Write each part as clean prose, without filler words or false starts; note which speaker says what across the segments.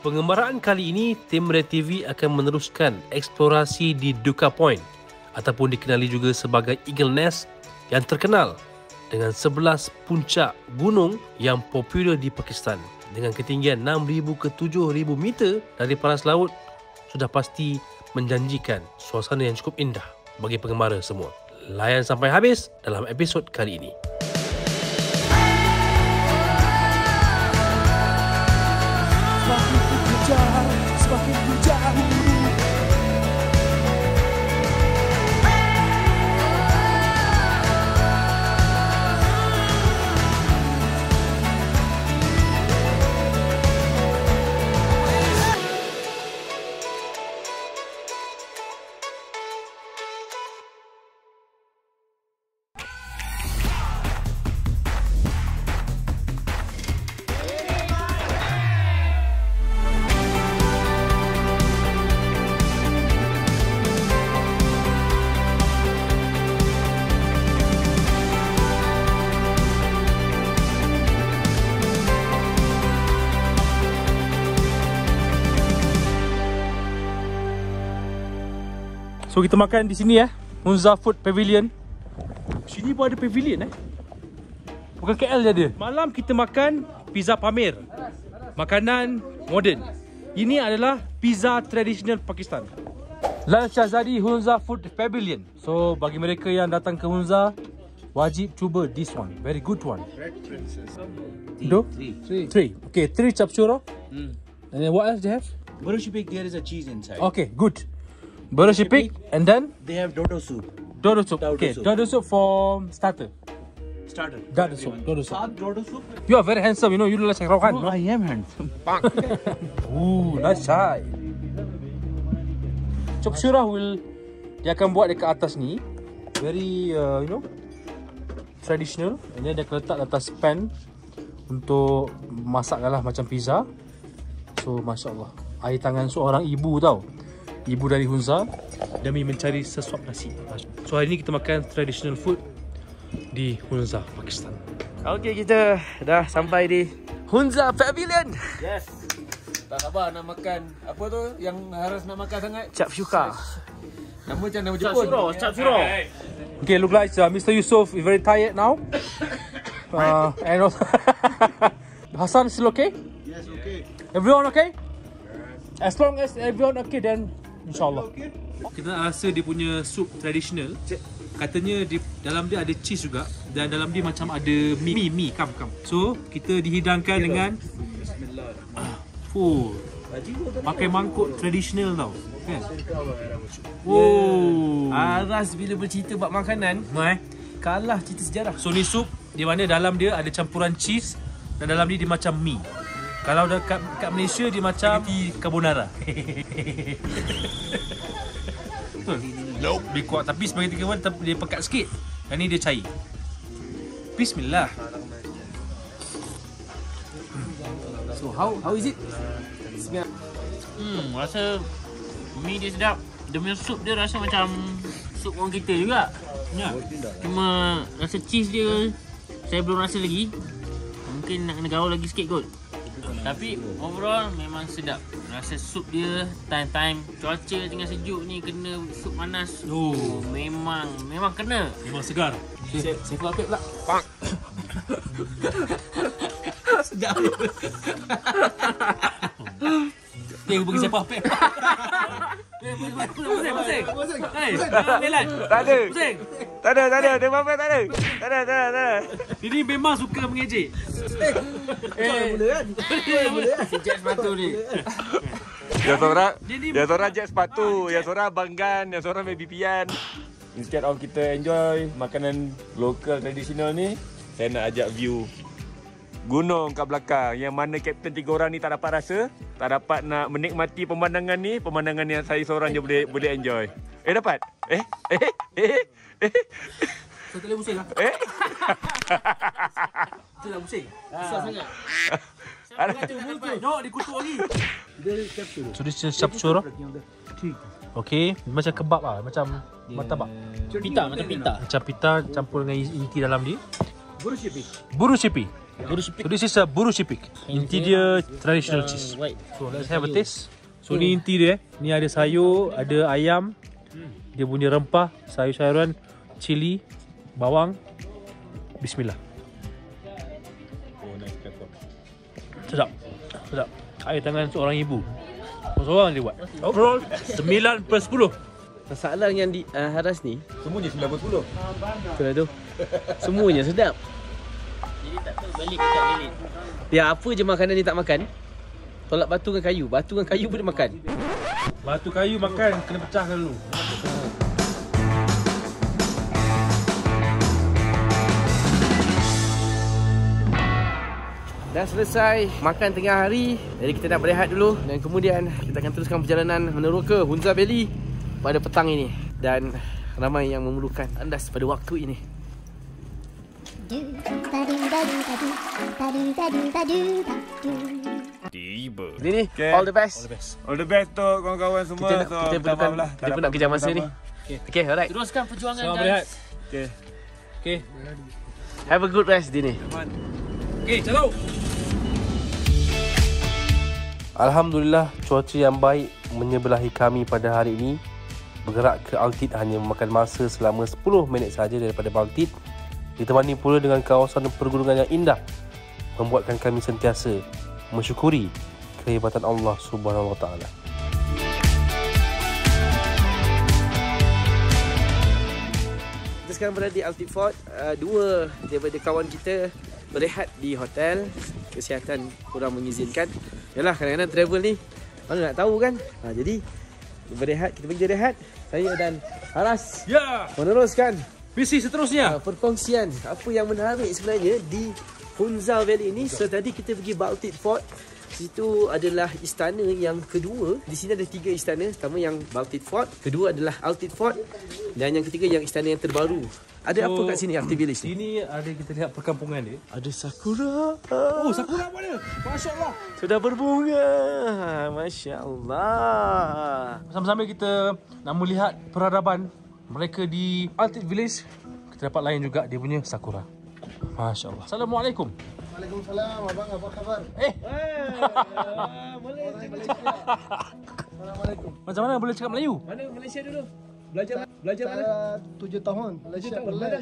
Speaker 1: Pengembaraan kali ini, tim Red TV akan meneruskan eksplorasi di Duka Point ataupun dikenali juga sebagai Eagle Nest yang terkenal dengan 11 puncak gunung yang popular di Pakistan. Dengan ketinggian 6,000 ke 7,000 meter dari paras laut, sudah pasti menjanjikan suasana yang cukup indah bagi penggemara semua. Layan sampai habis dalam episod kali ini.
Speaker 2: Semakin menjauh. So kita makan di sini Hunza Food Pavilion. Sini pun ada pavilion Bukan KL je ada. Malam kita makan pizza pamer. Makanan moden. Ini adalah pizza tradisional Pakistan. Lal Shahzadi Hunza Food Pavilion. So bagi mereka yang datang ke Hunza, wajib cuba this one. Very good one.
Speaker 3: Red Princess.
Speaker 2: Three. Okay, 3 chapchura. And then what else they have?
Speaker 3: Burush pig, there is a cheese inside.
Speaker 2: Okay, good. Burush pig, and then
Speaker 3: They have dodo soup.
Speaker 2: dodo soup.
Speaker 3: Dodo
Speaker 2: Okay,
Speaker 3: soup.
Speaker 2: dodo soup for starter.
Speaker 3: Starter.
Speaker 2: Dodo soup. Dodo soup.
Speaker 3: Dodo soup.
Speaker 2: You are very handsome, you know. You look like Shah Rukh Khan.
Speaker 3: Oh, I am handsome.
Speaker 2: Ooh, nice shy. Chapchura dia akan buat dekat atas ni. Very, traditional. And then dia akan letak atas pan untuk masak lah macam pizza. So, Masya Allah. Air tangan seorang ibu tau. Ibu dari Hunza demi mencari sesuap nasi. So hari ni kita makan traditional food di Hunza, Pakistan.
Speaker 4: Okey, kita dah sampai di Hunza Pavilion.
Speaker 3: Yes. Tak sabar nak makan. Apa tu yang harus nak makan sangat?
Speaker 4: Chapshuka.
Speaker 3: Nama macam nama Jepun.
Speaker 4: Chapsuro.
Speaker 2: Okay, look like Mr. Yusof is very tired now. And also Hassan still okay?
Speaker 3: Yes, okay.
Speaker 2: Everyone okay? As long as everyone okay, then InsyaAllah. Kita rasa dia punya sup tradisional. Katanya di dalam dia ada cheese juga. Dan dalam dia macam ada mi. Come. So, kita dihidangkan dengan pakai mangkuk tradisional tau. Kan? Oh.
Speaker 4: Aras bila bercerita bab makanan, kalah cerita sejarah.
Speaker 2: So, ni sup di mana dalam dia ada campuran cheese dan dalam dia macam mi. Kalau dekat Malaysia dia macam carbonara. Betul. Nope. Dia kuat tapi spaghetti carbonara dia pekat sikit. Dan ni dia cair. Bismillah.
Speaker 4: So how is it?
Speaker 5: Rasa mi dia sedap. Dia punya sup dia rasa macam sup orang kita juga.
Speaker 2: Ya.
Speaker 5: Cuma rasa cheese dia saya belum rasa lagi. Mungkin nak kena gaul lagi sikit kot. Tapi overall memang sedap. Rasa sup dia time cuaca tengah sejuk ni kena sup panas.
Speaker 2: Oh,
Speaker 5: memang kena.
Speaker 2: memang segar.
Speaker 4: Saya apik pula.
Speaker 2: Sedap. Dia bagi siapa apik?
Speaker 5: Pusing. Hei, Melan.
Speaker 4: Tak ada.
Speaker 5: Pusing.
Speaker 4: Tak ada. Tengok apa tak ada. Tak ada.
Speaker 2: Ini memang suka mengejek.
Speaker 3: Boleh kan?
Speaker 4: Si Jack sepatu ni. Yang seorang Jack sepatu, yang seorang Banggan, yang seorang Baby Pian. Instead of kita enjoy makanan lokal tradisional ni, saya nak ajak view gunung kat belakang. Yang mana kapten 3 orang ni tak dapat rasa, tak dapat nak menikmati pemandangan ni. Pemandangan yang saya seorang je boleh enjoy. Dapat?
Speaker 2: Saya tak boleh pusing lah. Saya nak pusing. Susah sangat. Jom, dikutuk lagi. So this is chapchura. Okay, macam kebab lah, macam martabak.
Speaker 5: Pita macam pita.
Speaker 2: Macam pita campur dengan inti dalam dia. Buru Shipik. So this is a Buru Shipik. Inti dia traditional cheese.
Speaker 5: White.
Speaker 2: So let's have a taste. So ni inti dia. Ni ada sayur, ada ayam. Dia punya rempah, sayur-sayuran, cili, bawang. Bismillah. Sedap. Sedap. Air tangan seorang ibu. Seorang dia buat. Overall 9/10.
Speaker 6: Masalah yang di Haras ni,
Speaker 4: Semuanya 90.
Speaker 6: betul tu. Semuanya sedap.
Speaker 5: Jadi tak tahu balik ke tak balik.
Speaker 6: Dia apa je makanan dia tak makan. Tolak batu dengan kayu. Batu dengan kayu pun dia makan.
Speaker 2: Batu kayu makan, kena pecahkan dulu.
Speaker 6: Dah selesai makan tengah hari. Jadi kita nak berehat dulu. Dan kemudian kita akan teruskan perjalanan meneroka Hunza Valley pada petang ini. Dan ramai yang memerlukan andas pada waktu ini.
Speaker 4: Tiba.
Speaker 6: Jadi ni,
Speaker 4: Okay.
Speaker 6: all the best.
Speaker 4: All the best tu kawan-kawan semua.
Speaker 6: Kita pun nak kejar masa ni. Okay, alright.
Speaker 5: Teruskan perjuangan
Speaker 2: Selamat
Speaker 5: guys.
Speaker 2: berehat.
Speaker 4: Okay.
Speaker 2: Okay.
Speaker 6: Have a good rest, Dini.
Speaker 2: Okay, calo.
Speaker 1: Alhamdulillah, cuaca yang baik menyebelahi kami pada hari ini. Bergerak ke Altid hanya memakan masa selama 10 minit sahaja daripada Baltid. Ditemani pula dengan kawasan pergunungan yang indah, membuatkan kami sentiasa mensyukuri kehebatan Allah Subhanahu Wa Taala.
Speaker 6: Kita sekarang berada di Altid Fort. Dua daripada kawan kita berehat di hotel. Kesihatan kurang mengizinkan. Yalah, kadang-kadang travel ni mana nak tahu kan. Jadi berehat, kita pergi rehat. Saya dan Haras
Speaker 2: Ya,
Speaker 6: meneruskan
Speaker 2: misi seterusnya.
Speaker 6: perkongsian apa yang menarik sebenarnya di Hunza Valley ini. So tadi kita pergi Baltid Fort. Situ adalah istana yang kedua. Di sini ada 3 istana. Pertama yang Baltid Fort, kedua adalah Altid Fort, dan yang ketiga yang istana yang terbaru. Ada apa kat sini Altid Village ni?
Speaker 2: Sini ada kita lihat perkampungan dia.
Speaker 6: Ada sakura.
Speaker 2: Oh, sakura apa dia? Masya-Allah.
Speaker 6: Sudah berbunga. Masya-Allah.
Speaker 2: Sambil-sambil kita nak melihat peradaban mereka di Altid Village, kita dapat lain juga dia punya sakura. Masya-Allah. Assalamualaikum.
Speaker 7: Waalaikumsalam, abang apa khabar? Assalamualaikum.
Speaker 2: Macam mana boleh cakap Melayu?
Speaker 6: Mana Malaysia dulu? Belajar mana?
Speaker 7: Saya 7 tahun Malaysia Perlis.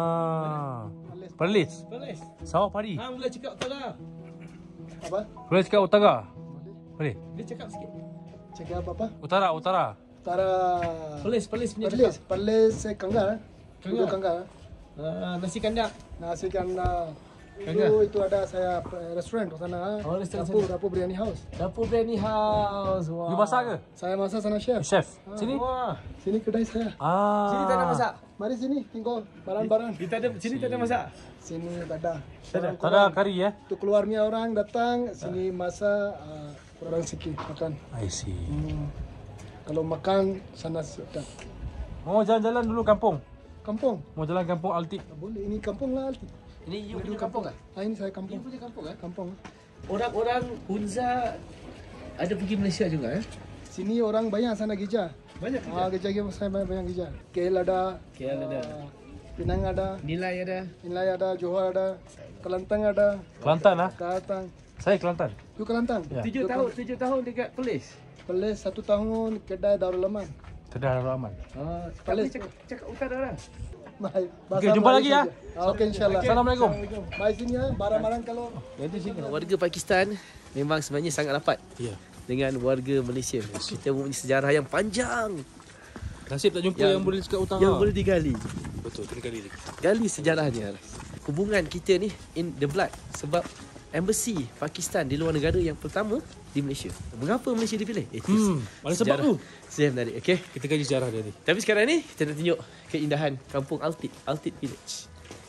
Speaker 2: Perlis.
Speaker 6: Perlis.
Speaker 2: Sawah padi.
Speaker 6: Boleh cakap utara.
Speaker 7: Apa?
Speaker 2: Boleh cakap utara? Boleh.
Speaker 6: Dia cakap sikit.
Speaker 7: Cakap apa?
Speaker 2: Utara.
Speaker 7: Utara.
Speaker 6: Perlis punya
Speaker 7: Perlis. Perlis saya Kanggar.
Speaker 6: Kanggar.
Speaker 7: Kanggar.
Speaker 6: Nasi kandak.
Speaker 7: Nasi kandar.
Speaker 2: Kanggar.
Speaker 7: Itu ada saya restoran di sana.
Speaker 6: Oh, restoran
Speaker 7: Dapur Biryani House.
Speaker 6: Dapur Biryani House. Wah.
Speaker 2: You masak ke?
Speaker 7: Saya masak sana chef.
Speaker 2: Chef. Sini?
Speaker 6: Wah.
Speaker 7: Sini kedai saya.
Speaker 6: Sini tak ada masak.
Speaker 7: Mari sini tinggal barang-barang.
Speaker 6: Sini tak ada masak.
Speaker 7: Sini tak ada.
Speaker 2: Tak ada kari ya?
Speaker 7: Tu keluarnya orang datang sini masak orang sikit makan.
Speaker 2: I see.
Speaker 7: Kalau makan sana sudah.
Speaker 2: Mau jalan-jalan dulu kampung?
Speaker 7: Kampung.
Speaker 2: Mau jalan kampung Altid?
Speaker 7: Tak boleh. Ini kampung lah Altid.
Speaker 6: Ini you punya kampung tak?
Speaker 7: Ini saya kampung.
Speaker 6: You punya kampung kan?
Speaker 7: Kampung.
Speaker 6: Orang-orang Hunza ada pergi Malaysia juga
Speaker 7: Sini orang banyak sana gereja.
Speaker 6: Banyak
Speaker 7: Gereja saya banyak gereja. KL ada.
Speaker 6: KL ada.
Speaker 7: Penang ada.
Speaker 6: Nilai ada.
Speaker 7: Nilai ada. Johor ada. Kelantan ada.
Speaker 2: Kelantan lah.
Speaker 7: Kelantan.
Speaker 2: Saya Kelantan.
Speaker 7: You Kelantan?
Speaker 2: Ya.
Speaker 6: 7 tahun dekat Perlis.
Speaker 7: Perlis 1 tahun kedai Darul Aman.
Speaker 2: Kedai Darul Aman.
Speaker 6: Perlis cakap utara orang.
Speaker 7: Baik.
Speaker 2: Okey, jumpa lagi ya.
Speaker 7: Okey, insyaAllah.
Speaker 2: Assalamualaikum.
Speaker 7: Baik sini ya. Barang-barang kalau
Speaker 6: Warga Pakistan memang sebenarnya sangat rapat dengan warga Malaysia. Kita mempunyai sejarah yang panjang
Speaker 2: Nasib tak jumpa yang boleh cakap utara.
Speaker 6: yang boleh digali.
Speaker 2: Betul, kena kali lagi.
Speaker 6: Gali sejarahnya. Hubungan kita ni in the blood sebab embassy Pakistan di luar negara yang pertama di Malaysia. Mengapa Malaysia dipilih?
Speaker 2: Ada sebab tu.
Speaker 6: Sejarah menarik. Okey.
Speaker 2: Kita kaji sejarah dia ni.
Speaker 6: Tapi sekarang ni kita nak tunjuk keindahan kampung Altid, Altid Village.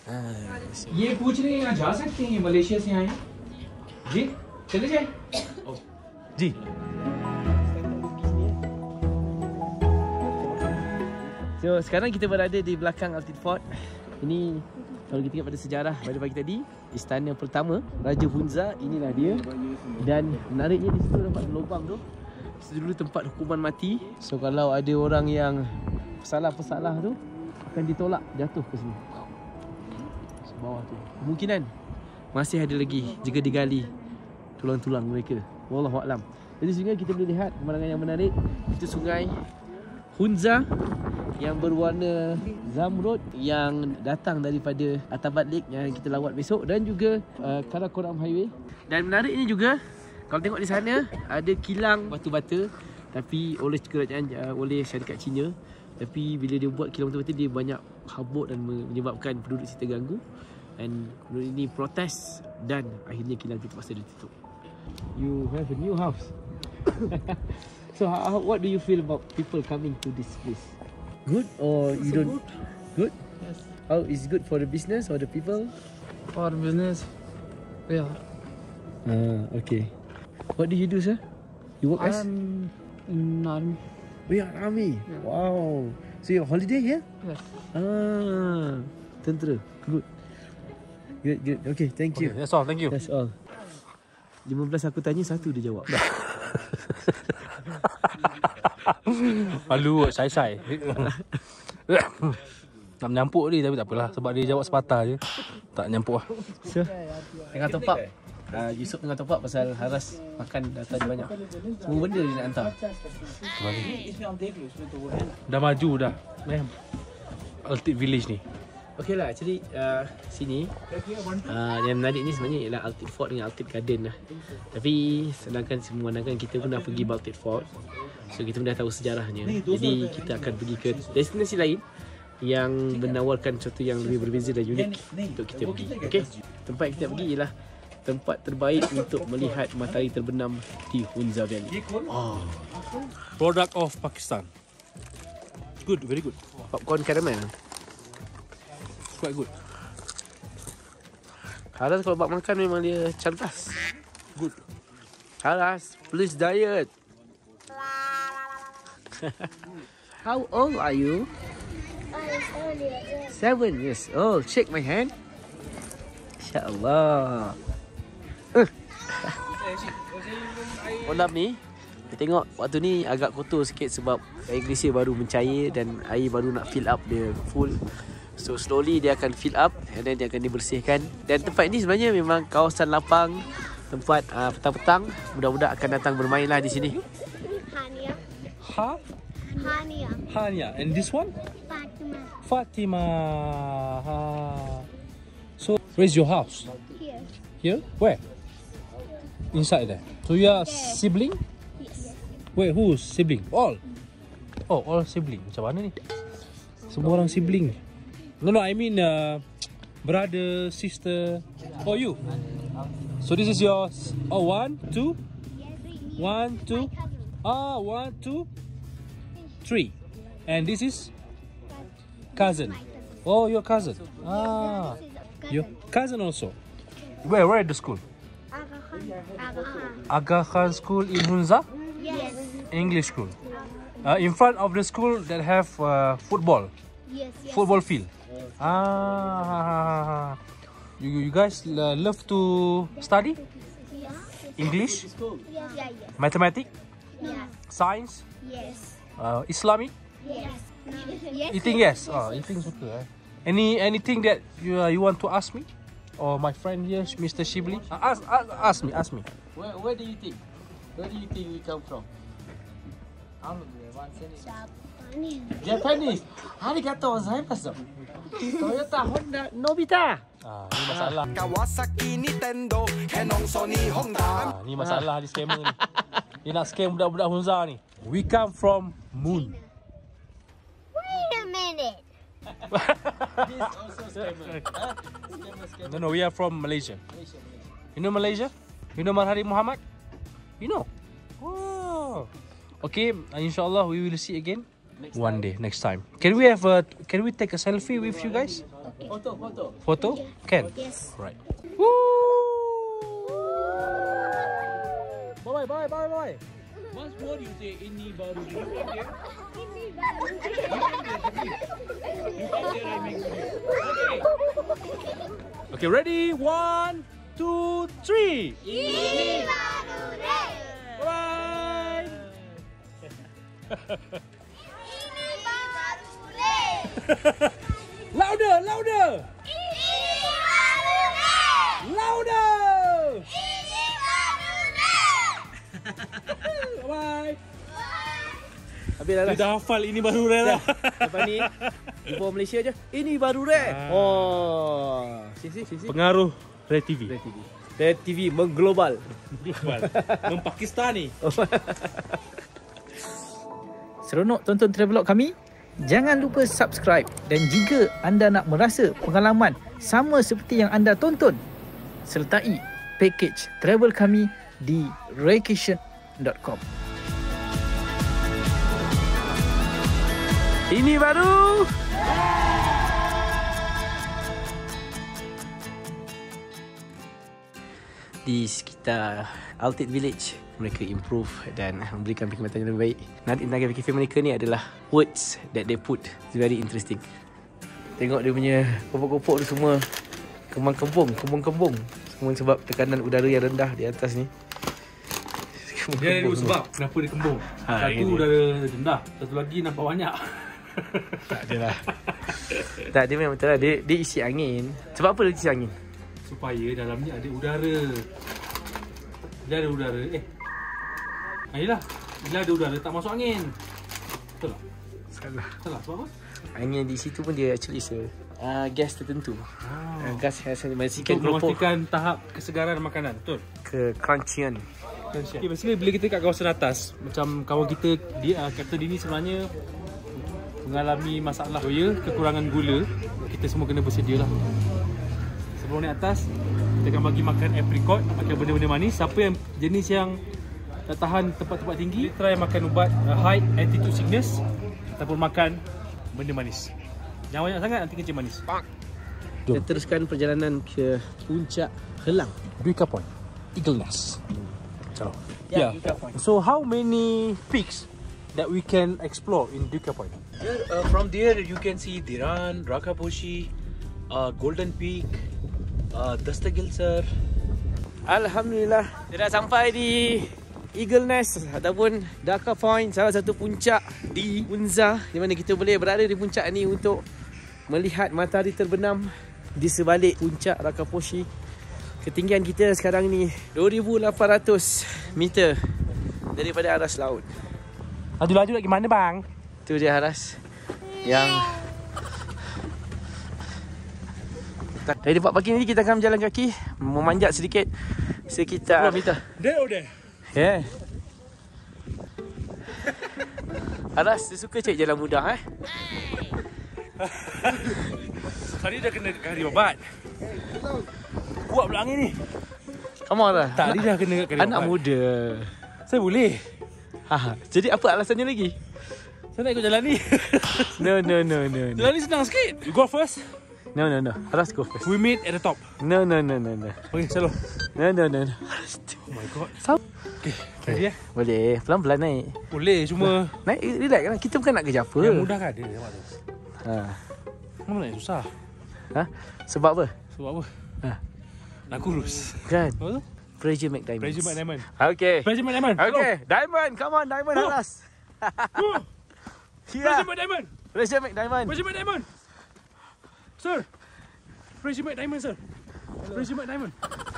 Speaker 8: ये पूछ रहे हैं यहाँ जा सकते हैं मलेशिया से आए जी चले जाए
Speaker 2: Ji.
Speaker 6: So sekarang kita berada di belakang Altid Fort. Ini kalau kita ingat pada sejarah pada pagi tadi, istana pertama Raja Hunza, inilah dia. Dan menariknya di situ nampak lubang tu. Situ dulu tempat hukuman mati. So kalau ada orang yang pesalah-pesalah tu akan ditolak jatuh ke sini. bawah tu. Kemungkinan masih ada lagi jika digali tulang-tulang mereka. Wallahualam. Jadi sungai kita boleh lihat pemandangan yang menarik. Itu sungai Hunza yang berwarna zamrud yang datang daripada Atabat Lake yang kita lawat besok, dan juga Karakoram Highway. Dan menariknya juga, kalau tengok di sana ada kilang batu bata, tapi oleh kerajaan, oleh syarikat Cina. Tapi bila dia buat kilang batu bata, dia banyak habuk dan menyebabkan penduduk sini terganggu. Dan penduduk ini protes dan akhirnya kilang itu terpaksa ditutup. You have a new house. So what do you feel about people coming to this place? Good or you don't? Good.
Speaker 9: Yes.
Speaker 6: How is good for the business or the people?
Speaker 9: For business, yeah.
Speaker 6: Okay. What do you do, sir? You work as?
Speaker 9: I'm in army.
Speaker 6: We are army.
Speaker 9: Yeah.
Speaker 6: Wow. So you're on holiday here?
Speaker 9: Yes.
Speaker 6: Tentera. Good. Good. Okay, thank you.
Speaker 2: Okay, that's all. Thank you.
Speaker 6: That's all. 15 aku tanya, 1 dia jawab.
Speaker 2: Malu sai-sai. Nak menyampuk dia tapi tak apalah, sebab dia jawab sepatah je. Tak nyampuk lah.
Speaker 6: So, tengah top up. Yusof tengah top up pasal Haras makan data dia banyak. Semua benda dia nak hantar.
Speaker 2: Dah maju dah. Altit Village ni.
Speaker 6: Okay lah, actually sini yang menarik ni sebenarnya ialah Altit Fort dengan Altit Garden lah. Tapi sedangkan semua mandangan kita pun dah pergi Altit Fort, so kita pun dah tahu sejarahnya. Jadi kita akan pergi ke destinasi lain yang menawarkan sesuatu yang lebih berbeza dan unik untuk kita pergi. Okay, tempat kita pergi ialah tempat terbaik untuk melihat matahari terbenam di Hunza Valley.
Speaker 2: Product of Pakistan. Good, very good.
Speaker 6: Popcorn caramel.
Speaker 2: Quite good.
Speaker 6: Haras kalau buat makan memang dia cerdas.
Speaker 2: Good.
Speaker 6: Haras, please diet. How old are you? 7 years old. Shake my hand. InsyaAllah. Malam ni kita tengok waktu ni agak kotor sikit sebab air glacier baru mencair dan air baru nak fill up dia full. So slowly dia akan fill up and then dia akan dibersihkan. Dan tempat ini sebenarnya memang kawasan lapang, tempat petang-petang budak-budak akan datang bermain lah di sini.
Speaker 10: Hania.
Speaker 2: Hania. And this one?
Speaker 10: Fatima.
Speaker 2: So where's your house?
Speaker 10: Here.
Speaker 2: Here? Where? Inside there. So you are sibling?
Speaker 10: Yes.
Speaker 2: Wait, who's sibling? All? Oh, all sibling. Macam mana ni? Semua orang sibling. No, I mean brother, sister. Oh, you. So this is yours. Oh, 1, 2. 1, 2. 1, 2, 3. And this is cousin. Oh, your cousin. Your cousin also. Where at the school? Aga Khan School in Hunza?
Speaker 10: Yes.
Speaker 2: English school. In front of the school that have football.
Speaker 10: Yes.
Speaker 2: Football field. You guys love to study? English?
Speaker 10: Yes.
Speaker 2: Mathematics?
Speaker 10: Yes.
Speaker 2: Science?
Speaker 10: Yes.
Speaker 2: Islamic?
Speaker 10: Yes.
Speaker 2: Eating, yes. Eating suka. Anything that you want to ask me? Or my friend here, Mr. Shibli? Ask me.
Speaker 6: Where do you think? Where do you think we come from? Japanese. Arigatou gozaimasu. Toyota, Honda, Nobita.
Speaker 2: Ni masalah.
Speaker 11: Kawasaki, Nintendo, Canon, Sony, Honda.
Speaker 2: Ni masalah di scammer ni. Dia nak scam budak-budak Hunza ni. We come from Moon.
Speaker 10: Wait a minute.
Speaker 2: No, we are from Malaysia. You know Malaysia? You know Mahathir Mohamad? You know? Oh. Okay, inshallah we will see again one day, next time. Can we take a selfie with you guys?
Speaker 10: Okay.
Speaker 2: Photo? Can?
Speaker 10: Yes.
Speaker 2: Right.
Speaker 6: Bye.
Speaker 2: Once more you say ini baru ni. Okay, ready? 1, 2, 3.
Speaker 10: Ini baru deh.
Speaker 2: Bye.
Speaker 10: Ini baru deh.
Speaker 2: Louder.
Speaker 10: Ini baru
Speaker 2: Louder!
Speaker 10: Ini baru rare.
Speaker 2: Bye.
Speaker 6: Habis dah.
Speaker 2: Dia dah hafal ini baru rare lah.
Speaker 6: Lepas ni Ibu Malaysia je. Ini baru rare. Oh. Sisi.
Speaker 2: Pengaruh Rare TV.
Speaker 6: Rare TV mengglobal.
Speaker 2: Mempakistani.
Speaker 8: Seronok tonton travelog kami? Jangan lupa subscribe dan jika anda nak merasa pengalaman sama seperti yang anda tonton, sertai package travel kami di raycation.com.
Speaker 6: Ini baru. Di sekitar Altit Village, mereka improve dan memberikan perkhidmatan yang lebih baik. Nanti tenaga cafe mereka ni adalah words that they put. It's very interesting. Tengok dia punya kopok-kopok tu semua kembung-kembung. Semua sebab tekanan udara yang rendah di atas ni.
Speaker 2: Dia ada dua sebab kenapa dia kembung. Satu udara rendah, satu lagi nampak banyak.
Speaker 6: Tak adalah. Tak, dia memang betul lah. Dia isi angin. Sebab apa dia isi angin?
Speaker 2: Supaya dalam ni ada udara. Bila ada udara, yelah. Bila ada udara tak masuk angin. Betul tak? Salah. Sebab apa?
Speaker 6: Angin di situ pun dia actually gas tertentu. Gas yang memastikan
Speaker 2: untuk memastikan tahap kesegaran makanan. Betul?
Speaker 6: Crunchy-an.
Speaker 2: Okay, basically bila kita kat kawasan atas, macam kawan kita, Captain Dini sebenarnya mengalami masalah kekurangan gula. Kita semua kena bersedia lah. Sebelum naik atas, kita akan bagi makan apricot, makan benda-benda manis. Siapa yang jenis yang tak tahan tempat-tempat tinggi, try makan ubat high altitude sickness ataupun makan benda manis. Jangan banyak sangat, nanti kencing manis.
Speaker 6: Kita teruskan perjalanan ke puncak Helang,
Speaker 2: Duka Point, Eagle Nest.
Speaker 6: Yeah.
Speaker 2: So how many peaks that we can explore in Duka Point?
Speaker 1: From there you can see Dhiran, Rakaposhi, Golden Peak, Dastagilsar.
Speaker 6: Alhamdulillah, kita dah sampai di Eagle Nest ataupun Dhaka Point, salah satu puncak di Hunza, di mana kita boleh berada di puncak ni untuk melihat matahari terbenam di sebalik puncak Rakaposhi. Ketinggian kita sekarang ni 2,800 meter daripada aras laut.
Speaker 2: Laju-laju lagi mana bang?
Speaker 6: Tu dia aras yang dari tempat parking ni kita akan berjalan kaki, memanjat sedikit sekitar 10 meter.
Speaker 2: There.
Speaker 6: Yeah. Aras, dia suka cek jalan mudah
Speaker 2: Tadi dah kena kari obat. Kuat pula angin ni.
Speaker 6: Come on lah.
Speaker 2: Tak, dia dah kena kari
Speaker 6: anak
Speaker 2: obat.
Speaker 6: Muda.
Speaker 2: Saya boleh.
Speaker 6: Jadi apa alasannya lagi?
Speaker 2: Saya nak ikut jalan ni.
Speaker 6: No.
Speaker 2: Jalan ni senang sikit. You go first.
Speaker 6: No. Aras go first.
Speaker 2: We meet at the top.
Speaker 6: No.
Speaker 2: Okay, selalu.
Speaker 6: No.
Speaker 2: Oh my god. Okay, ready
Speaker 6: Boleh, pelan-pelan naik.
Speaker 2: Boleh, cuma
Speaker 6: naik relax kan. Kita bukan nak kerja apa.
Speaker 2: Yang mudah kan ada nampak tu. Mana naik susah.
Speaker 6: Sebab apa?
Speaker 2: Nak kurus.
Speaker 6: Kan?
Speaker 2: Apa tu?
Speaker 6: Pressure make diamond.
Speaker 2: Okay.
Speaker 6: Pressure make diamond. Okay. Diamond. Come on, diamond Aras.
Speaker 2: Pressure make diamond.
Speaker 6: Pressure make diamond.
Speaker 2: Sir. Pressure make diamond, sir. Pressure make diamond.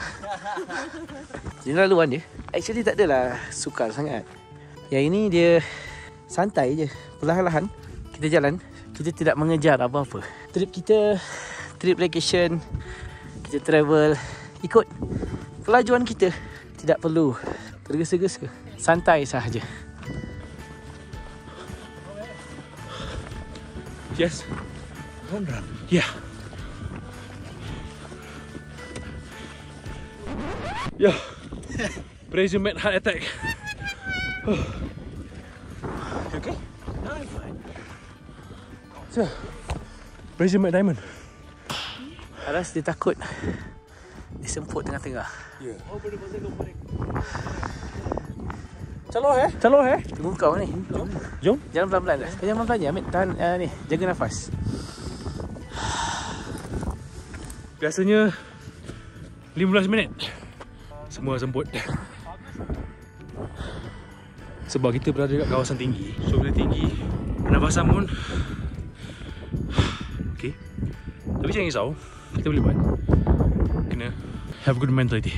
Speaker 6: Dia laluan dia actually tak adalah sukar sangat. Yang ini dia santai je. Perlahan-lahan kita jalan. Kita tidak mengejar apa-apa. Trip kita, trip vacation, kita travel, ikut kelajuan kita. Tidak perlu tergesa-gesa. Santai sahaja.
Speaker 2: Yes. Run. Yeah. Yeah. Pressure made heart attack. Okay?
Speaker 6: I'm fine.
Speaker 2: So, pressure made diamond.
Speaker 6: Aras dia takut disemput tengah-tengah.
Speaker 2: Yeah. Calo.
Speaker 6: Tunggu kau ni.
Speaker 2: Jom.
Speaker 6: Jalan pelan-pelan dah. Jalan pelan-pelan je. Ambil tahan ni. Jaga nafas.
Speaker 2: Biasanya 15 minit. Semua semput. Sebab kita berada dekat kawasan tinggi. So bila tinggi, pernafasan pun okay. Tapi jangan risau, kita boleh buat. Kena have good mentality.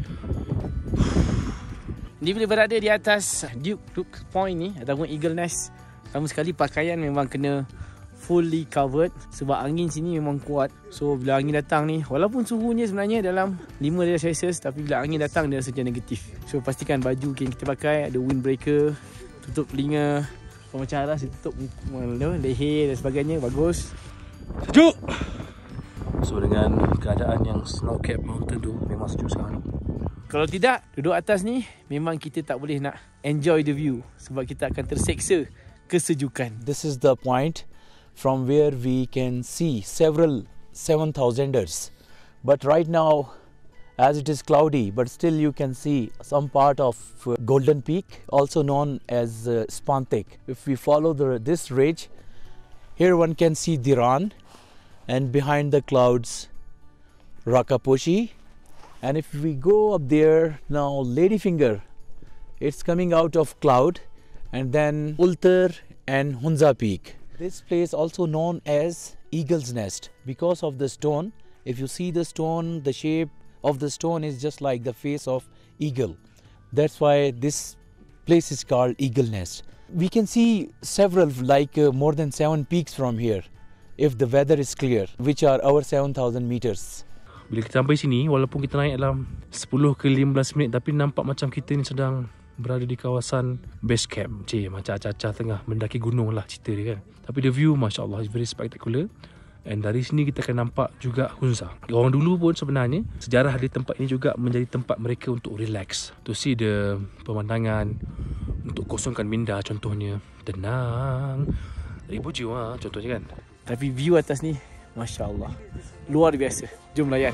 Speaker 8: Dia bila berada di atas Duke Point ni ataupun Eagle Nest, pertama sekali pakaian memang kena fully covered sebab angin sini memang kuat. So bila angin datang ni, walaupun suhunya sebenarnya dalam 5 darjah Celsius, tapi bila angin datang dia rasa negatif. So pastikan baju yang kita pakai ada windbreaker, tutup telinga, macam aras tutup leher dan sebagainya, bagus.
Speaker 2: Sejuk. So dengan keadaan yang snow cap mountain tu memang sejuk sekarang ni.
Speaker 8: Kalau tidak, duduk atas ni memang kita tak boleh nak enjoy the view sebab kita akan terseksa kesejukan.
Speaker 12: This is the point from where we can see several 7,000ers. But right now, as it is cloudy, but still you can see some part of Golden Peak, also known as Spantek. If we follow this ridge, here one can see Diran, and behind the clouds, Rakaposhi. And if we go up there now, Ladyfinger, it's coming out of cloud, and then Ultar and Hunza Peak. This place also known as Eagle's Nest because of the stone. If you see the stone, the shape of the stone is just like the face of eagle. That's why this place is called Eagle Nest. We can see several, like more than 7 peaks from here if the weather is clear, which are our 7,000 meters.
Speaker 2: Bila kita sampai sini, walaupun kita naik dalam 10 ke 15 minit, tapi nampak macam kita ni sedang berada di kawasan base camp. Macam acah-acah tengah mendaki gunung lah cerita dia kan. Tapi the view, Masya Allah, is very spectacular. And dari sini kita akan nampak juga Hunza. Orang dulu pun sebenarnya, sejarah di tempat ini juga menjadi tempat mereka untuk relax. To see the pemandangan, untuk kosongkan minda contohnya. Tenang, 1000 jiwa contohnya kan.
Speaker 8: Tapi view atas ni, Masya Allah, luar biasa. Jom layan.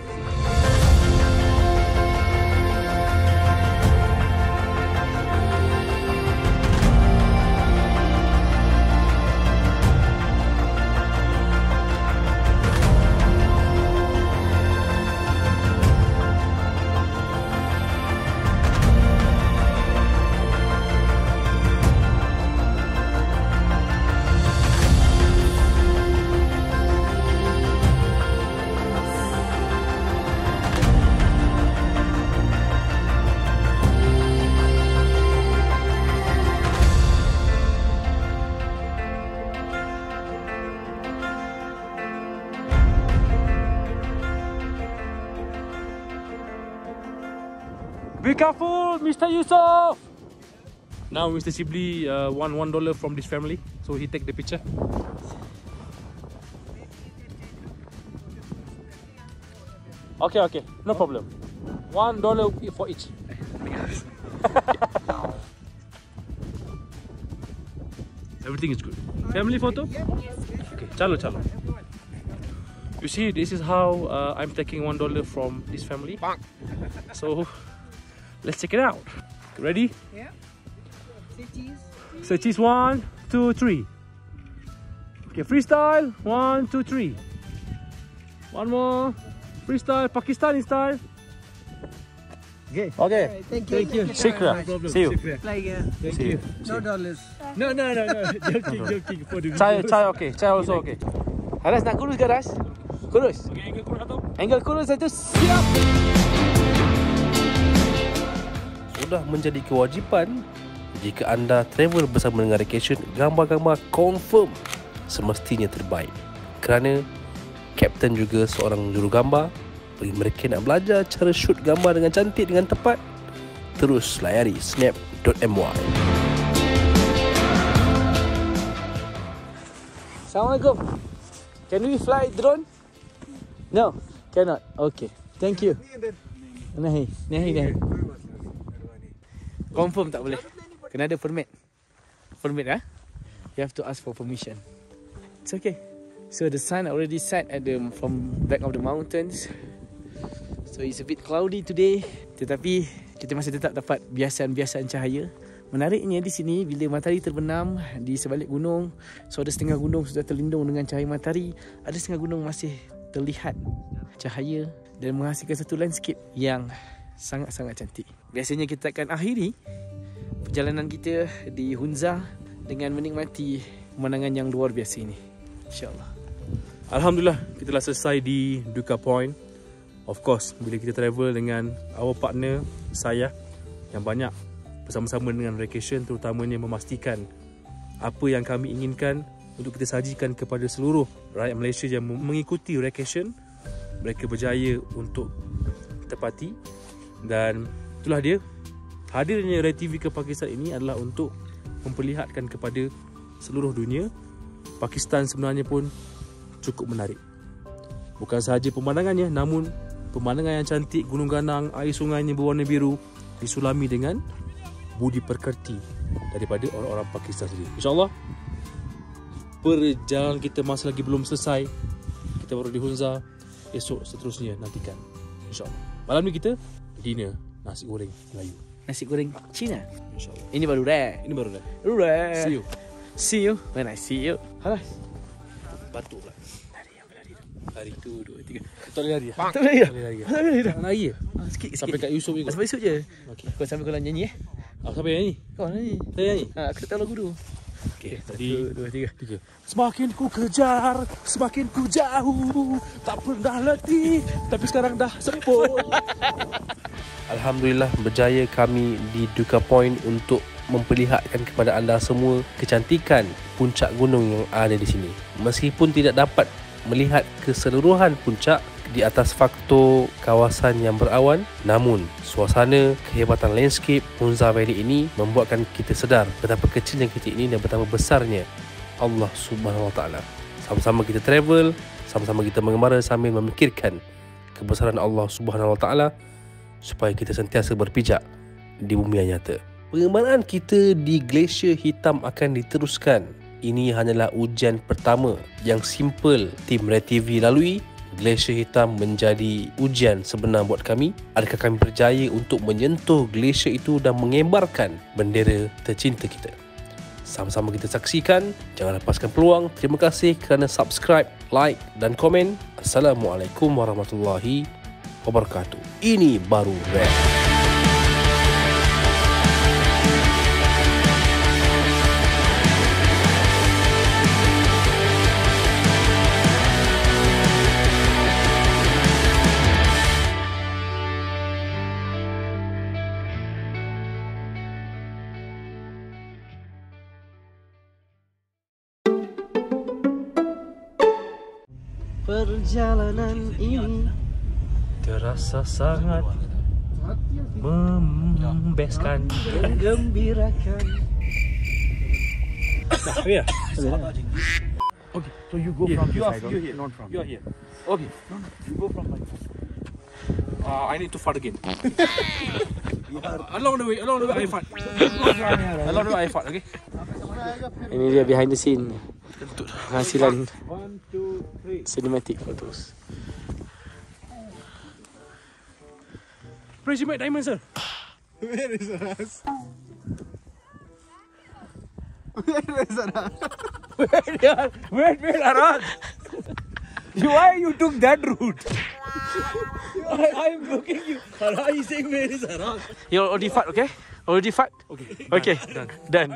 Speaker 2: Be careful, Mr. Yusuf! Now Mr. Sibli won $1 from this family, so he take the picture. Okay, no problem. $1 for each. Everything is good. Family photo? Okay, chalo. You see, this is how I'm taking $1 from this family. So, let's check it out. Ready?
Speaker 13: Yeah. Say cheese.
Speaker 2: Say cheese. 1, 2, 3. Okay, freestyle. 1, 2, 3. One more. Freestyle, Pakistani style.
Speaker 13: Okay.
Speaker 2: Okay.
Speaker 13: Thank you.
Speaker 2: Shukran. See you.
Speaker 13: Thank you. No dollars.
Speaker 8: No. Joking. For the
Speaker 2: Chai okay. Chai also okay.
Speaker 8: Aras nak kurus ke Aras? Kurus.
Speaker 2: Okay, angle kurus satu.
Speaker 8: Angle kurus satu. Siap.
Speaker 1: Sudah menjadi kewajipan jika anda travel bersama dengan Raycation, gambar-gambar confirm semestinya terbaik. Kerana Kapten juga seorang jurugambar. Bagi mereka nak belajar cara shoot gambar dengan cantik, dengan tepat, terus layari snap.my.
Speaker 8: Assalamualaikum. Can we fly drone? No, cannot. Okay. Thank you. Nahi. Confirm tak boleh. Kena ada permit. Permit. You have to ask for permission. It's okay. So the sun already set at the from back of the mountains. So it's a bit cloudy today. Tetapi kita masih tetap dapat biasan-biasan cahaya. Menariknya di sini bila matahari terbenam di sebalik gunung, so ada setengah gunung sudah terlindung dengan cahaya matahari, ada setengah gunung masih terlihat cahaya dan menghasilkan satu landscape yang sangat-sangat cantik. Biasanya kita akan akhiri perjalanan kita di Hunza dengan menikmati pemandangan yang luar biasa ini. InsyaAllah.
Speaker 2: Alhamdulillah, kita telah selesai di Duka Point. Of course, bila kita travel dengan our partner, saya yang banyak bersama-sama dengan Raycation, terutamanya memastikan apa yang kami inginkan untuk kita sajikan kepada seluruh rakyat Malaysia yang mengikuti Raycation, mereka berjaya untuk tepati. Dan itulah dia, hadirnya Ray TV ke Pakistan ini adalah untuk memperlihatkan kepada seluruh dunia Pakistan sebenarnya pun cukup menarik. Bukan sahaja pemandangannya, namun pemandangan yang cantik, gunung ganang, air sungainya berwarna biru, disulami dengan budi pekerti daripada orang-orang Pakistan sendiri. InsyaAllah perjalanan kita masih lagi belum selesai. Kita baru di Hunza. Esok seterusnya nantikan, InsyaAllah. Malam ni kita dinner nasi goreng Melayu.
Speaker 6: Nasi goreng Cina.
Speaker 2: InsyaAllah.
Speaker 6: Ini baru rare.
Speaker 2: Ini baru dah.
Speaker 6: Rare.
Speaker 2: See you.
Speaker 6: See you when I see you. Halas.
Speaker 2: Batuk pula. Hari 1, 2, 3. Tak boleh lari.
Speaker 6: Tak boleh dah.
Speaker 2: Tak boleh lari.
Speaker 6: Tak boleh dah.
Speaker 2: Nak lari ke?
Speaker 6: Sikit.
Speaker 2: Sampai kat Yusof juga.
Speaker 6: Sampai Yusof je.
Speaker 2: Okey.
Speaker 6: Kau sambil kau nyanyi
Speaker 2: Siapa yang nyanyi?
Speaker 6: Kau nyanyi.
Speaker 2: Saya nyanyi?
Speaker 6: Aku tak tahu lagu dulu.
Speaker 2: Okey, tadi
Speaker 6: 1, 2, 3.
Speaker 2: Semakin ku kejar, semakin ku jauh, tak pernah letih, tapi sekarang dah sempur. Alhamdulillah, berjaya kami di Duka Point untuk memperlihatkan kepada anda semua kecantikan puncak gunung yang ada di sini. Meskipun tidak dapat melihat keseluruhan puncak di atas faktor kawasan yang berawan, namun suasana, kehebatan landscape Hunza Valley ini membuatkan kita sedar betapa kecilnya kita ini dan betapa besarnya Allah Subhanahu Wa Taala. Sama-sama kita travel, sama-sama kita mengembara sambil memikirkan kebesaran Allah Subhanahu Wa Taala supaya kita sentiasa berpijak di bumi yang nyata. Pengembaraan kita di Glacier Hitam akan diteruskan. Ini hanyalah ujian pertama yang simple tim Ray TV lalui. Glacier Hitam menjadi ujian sebenar buat kami. Adakah kami berjaya untuk menyentuh glacier itu dan mengembarkan bendera tercinta kita? Sama-sama kita saksikan. Jangan lepaskan peluang. Terima kasih kerana subscribe, like dan komen. Assalamualaikum warahmatullahi wabarakatuh. Ini baru Ray.
Speaker 6: Perjalanan ini
Speaker 2: terasa sangat membeskan,
Speaker 6: menggembirakan.
Speaker 2: Ya.
Speaker 12: Okay, so you go from this side,
Speaker 2: you're here.
Speaker 12: not from
Speaker 2: You are here. Okay.
Speaker 12: No, you go from my side.
Speaker 2: I need to fart again. Along the way, I fart. Along the way, I fart. Okay.
Speaker 6: Ini dia behind the scene. Hasilan cinematic photos.
Speaker 2: Where's your mate Diamond, sir?
Speaker 7: Where is Aras? Where is Aras?
Speaker 2: Where Aras? Why you took that route? I'm looking you. Aras is saying where is Aras?
Speaker 6: You already fart, okay? Already fart? Okay. Done.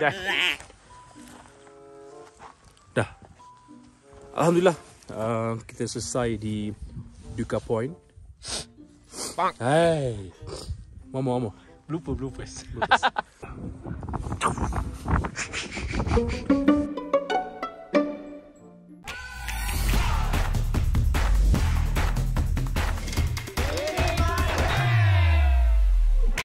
Speaker 2: Dah. Alhamdulillah, kita selesai di Duka Point. Hey, Mama. Bloopers.